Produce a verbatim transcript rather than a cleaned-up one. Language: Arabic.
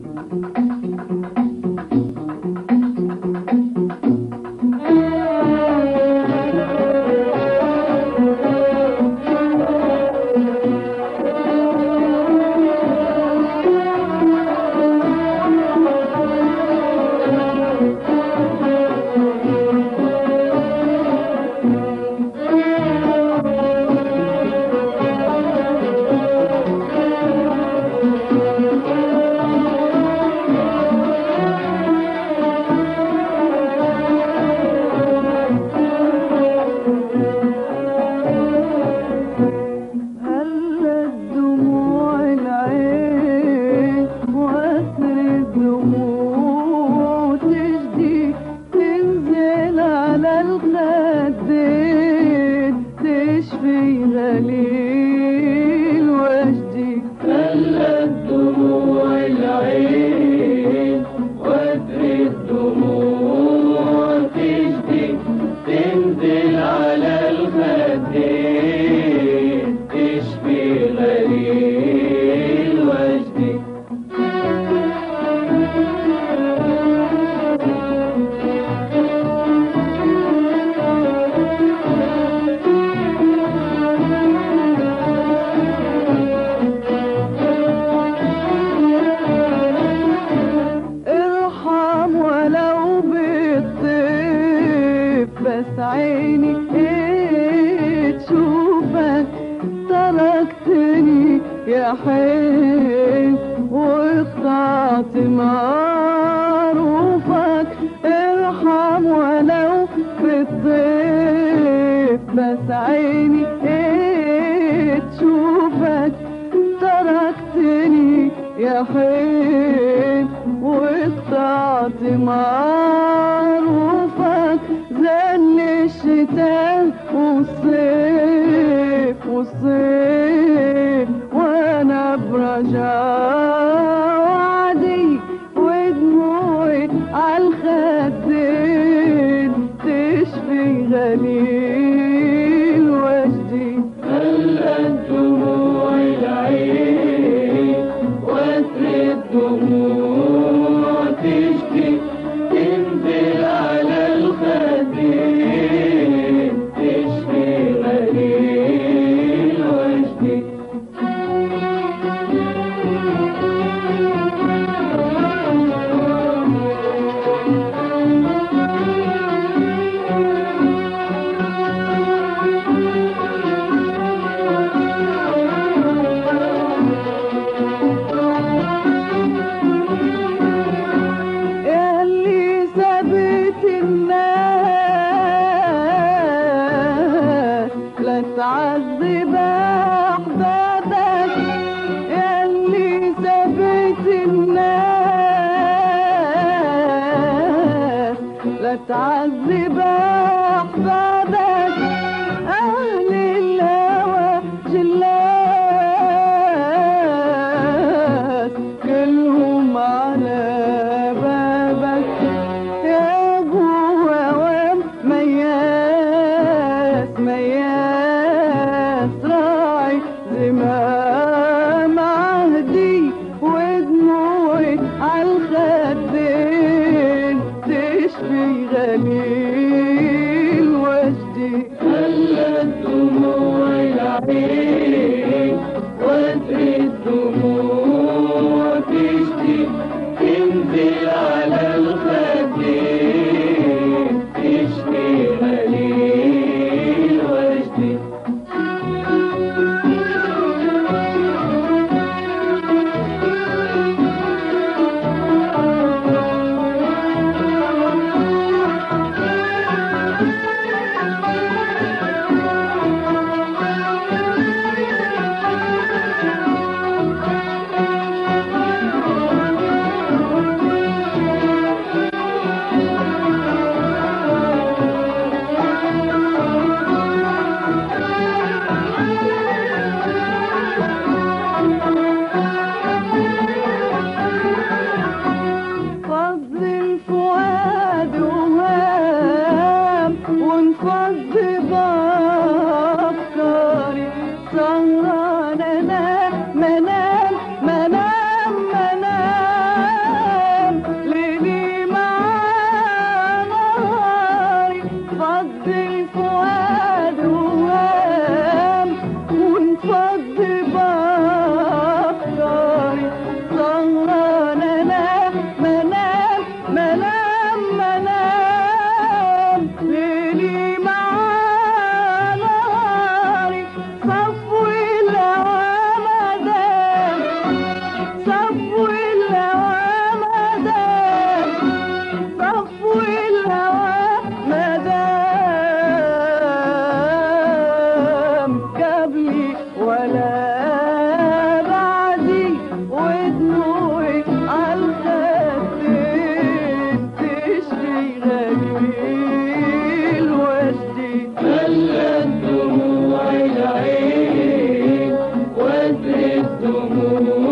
بس عيني ايه تشوفك تركتني يا حين واقطعت معروفك. ارحم ولو في الضيف بس عيني ايه تشوفك تركتني يا حين واقطعت معروفك. زل الشتاء والصيف والصيف وانا برجع وعدي ودموعي عالخدين تشفي غليل وجدي. هلأت دموع العين وتر الدموع تشكي تنزل على الخدين تشفي غليل وجدي. تعذب أحبابك ياللي سبت الناس، لا تعذب أحبابك أهل الهوى جلات كلهم على بابك يا أبو هوام مياس مياس راعي زمام عهدي ودموعي عالخدين تشفي غليل دموع